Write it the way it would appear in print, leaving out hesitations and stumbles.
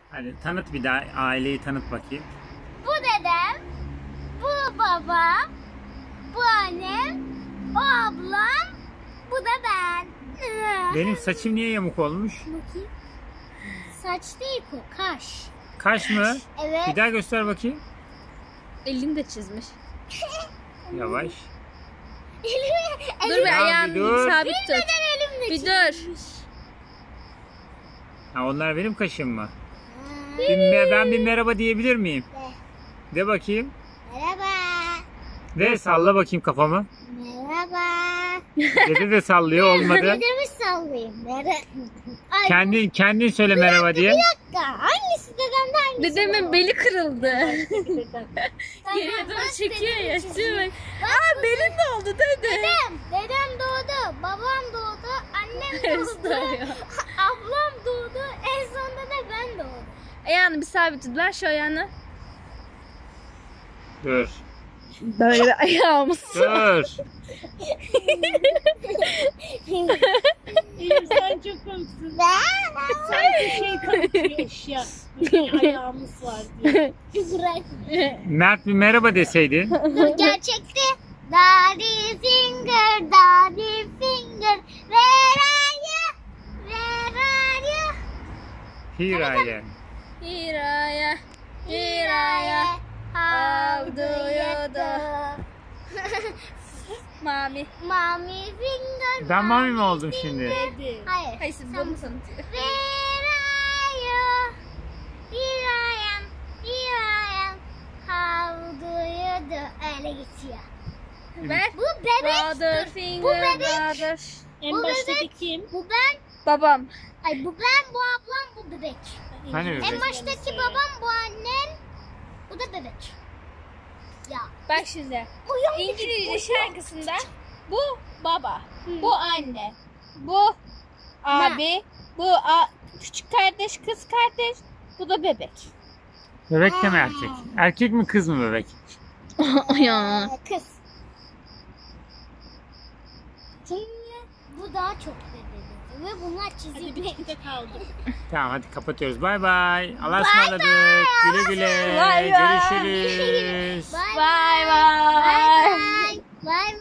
Hadi tanıt bir daha, aileyi tanıt bakayım. Bu dedem, bu babam, bu annem, o ablam, bu da ben. Benim saçım niye yamuk olmuş? Bakayım. Saç değil bu, kaş. Kaş mı? Evet. Bir daha göster bakayım. Elini de çizmiş. Yavaş. Dur Elim, bir Ya ayağını bir dur. sabit tut. elimle Bir çizmiş. dur. Ha, onlar benim kaşım mı? Ha, Ben bir merhaba diyebilir miyim? de. De bakayım. Merhaba. De salla bakayım kafamı. Merhaba. Dede de sallıyor, olmadı. Dedemi sallayayım. Ay, Kendin söyle merhaba diye. bir dakika. Hangisi dedemde hangisi? Dedemin beli kırıldı. Tamam, Geriye doğru bak çekiyor dedemi ya. çizeyim. Bak. Aa belin ne oldu dede? Dedem doğdu, babam doğdu, annem doğdu, Gösteriyor. ablam doğdu, en sonunda da ben doğdum. Ayağını bir sabit tut. Ver şu ayağını. Dur. Böyle bir ayağımız. Dur. Elif sen çok komiksin. Sanki şey tanıtıyor eşya. Bir ayağımız var diye. Bırak. Mert bir merhaba deseydin. Dur gerçekte. Daddy finger, daddy finger, where are you? Where are you? Here I am. Hiraya. Hiraya. How do you do? Mami. Mommy finger. Ben mami mi oldum şimdi? Dedi. Hayır. Hayır siz bunu tanıtıyor. Where are you? Here I am, here I am. How do you do? Öyle geçiyor. Ver. Bu bebek. Brother Dur, finger bu bebek. brother. En Bu baştaki bebek. kim? Bu ben. Babam. Ay bu ben, bu ablam, bu bebek. Hani En bebek? baştaki babam, bu annem, bu da bebek. Ya. Bak şimdi. Uyan İngilizce şarkısında bu baba, bu anne, bu abi, bu küçük kardeş, kız kardeş, bu da bebek. Bebek de mi erkek? Erkek mi kız mı bebek? Ya. Kız. Çünkü bu daha çok bebek. Ve bunlar Hadi çizilmiş. birlikte kaldık. Tamam hadi kapatıyoruz. Bay bay. Allah'a ısmarladık. Güle güle. Bay bay. Görüşürüz. Bye Bye bye. bye. Bye bye.